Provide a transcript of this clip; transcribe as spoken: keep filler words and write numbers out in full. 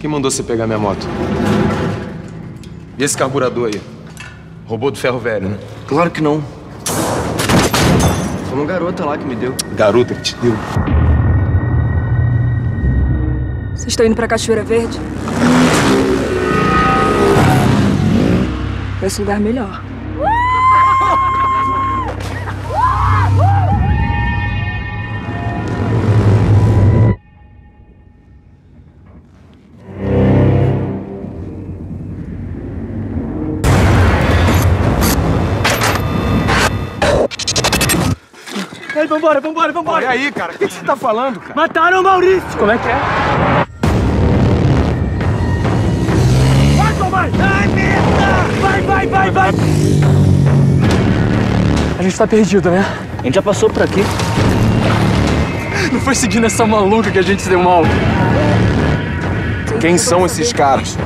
Quem mandou você pegar minha moto? E esse carburador aí? Roubou do ferro velho, né? Claro que não. Foi uma garota lá que me deu. Garota que te deu? Vocês estão indo pra Cachoeira Verde? Esse lugar melhor. Ei, vambora, vambora, vambora! E aí, cara? O que, que você tá falando, cara? Mataram o Maurício! Como é que é? Vai, vai! Ai, merda! Vai, vai, vai, vai! A gente tá perdido, né? A gente já passou por aqui. Não foi seguindo essa maluca que a gente se deu mal. Quem são esses caras?